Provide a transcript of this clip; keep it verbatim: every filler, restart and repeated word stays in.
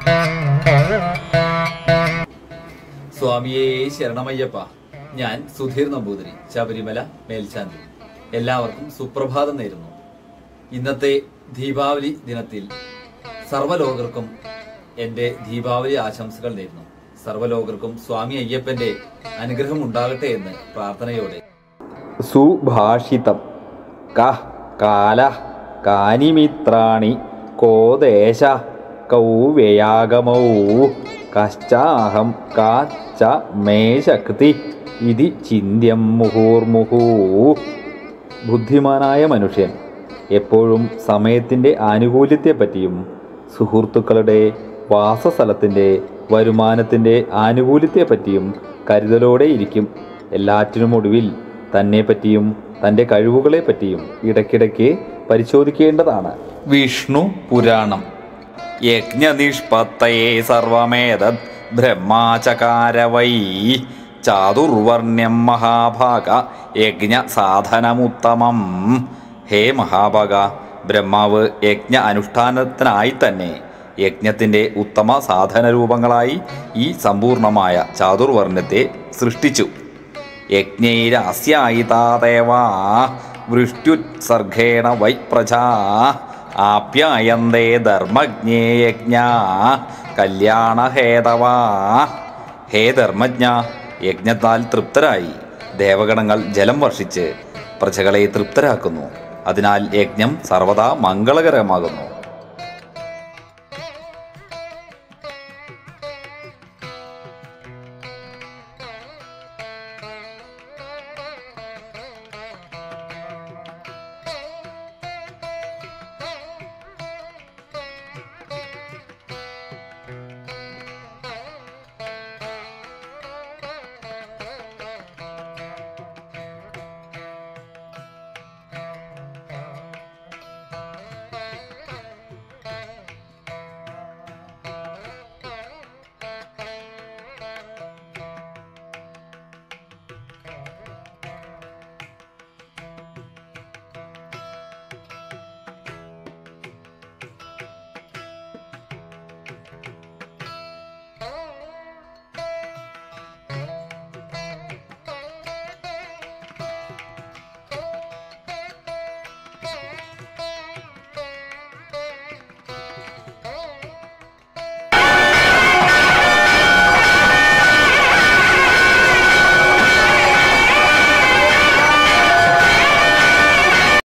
സ്വാമിയേ ശരണമയ്യപ്പ. ഞാൻ സുധീർ നമ്പൂതിരി, ശബരിമല മേൽശാന്തി. എല്ലാവർക്കും സുപ്രഭാതം നേരുന്നു. ഇന്നത്തെ ദീപാവലി ദിനത്തിൽ സർവ്വലോകർക്കും എന്റെ ദീപാവലി ആശംസകൾ നേരുന്നു. സർവ്വലോകർക്കും സ്വാമി അയ്യപ്പന്റെ അനുഗ്രഹം ഉണ്ടാകട്ടെ എന്ന് പ്രാർത്ഥനയോടെ. സുഭാഷിതം. കഃ കാലഃ കാനിമിത്രാണി കോ ദേശ കൗ വ്യയാഗമൗ കശ്ചാഹം കാച്ച മേ ശക്തി ഇതി ചിന്യം മുഹൂർമുഹൂ. ബുദ്ധിമാനായ മനുഷ്യൻ എപ്പോഴും സമയത്തിൻ്റെ ആനുകൂല്യത്തെപ്പറ്റിയും സുഹൃത്തുക്കളുടെ വാസസ്ഥലത്തിൻ്റെ വരുമാനത്തിൻ്റെ ആനുകൂല്യത്തെപ്പറ്റിയും കരുതലോടെ ഇരിക്കും. എല്ലാറ്റിനുമൊടുവിൽ തന്നെപ്പറ്റിയും തൻ്റെ കഴിവുകളെപ്പറ്റിയും ഇടയ്ക്കിടയ്ക്ക് പരിശോധിക്കേണ്ടതാണ്. വിഷ്ണു പുരാണം. യജ്ഞനിഷ്പത്തയേ സർവമേതദ് ബ്രഹ്മാചകാര വൈ ചാതുർവർണ്ണ്യം മഹാഭാഗ യജ്ഞ സാധനമുത്തമം. ഹേ മഹാഭാഗ, ബ്രഹ്മാവ് യജ്ഞ അനുഷ്ഠാനത്തിനായി തന്നെ യജ്ഞത്തിൻ്റെ ഉത്തമ സാധനരൂപങ്ങളായി ഈ സമ്പൂർണമായ ചാതുർവർണ്ണത്തെ സൃഷ്ടിച്ചു. യജ്ഞൈരാസ്യായിതാദേവാ വൃഷ്ട്യുത്സർഗേണ വൈ പ്രജാ ആപ്യായന്തേ ധർമ്മജ്ഞേ യജ്ഞ കല്യാണഹേതവാ. ഹേ ധർമ്മജ്ഞ, യജ്ഞത്താൽ തൃപ്തരായി ദേവഗണങ്ങൾ ജലം വർഷിച്ച് പ്രജകളെ തൃപ്തരാക്കുന്നു. അതിനാൽ യജ്ഞം സർവദാ മംഗളകരമാകുന്നു.